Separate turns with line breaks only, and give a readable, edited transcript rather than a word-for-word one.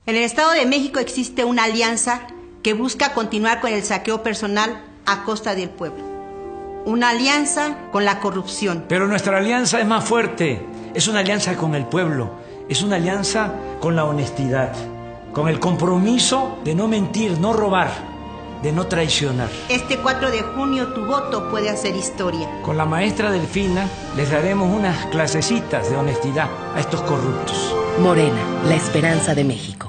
En el Estado de México existe una alianza que busca continuar con el saqueo personal a costa del pueblo. Una alianza con la corrupción.
Pero nuestra alianza es más fuerte. Es una alianza con el pueblo. Es una alianza con la honestidad. Con el compromiso de no mentir, no robar, de no traicionar.
Este 4 de junio tu voto puede hacer historia.
Con la maestra Delfina les daremos unas clasecitas de honestidad a estos corruptos.
Morena, la esperanza de México.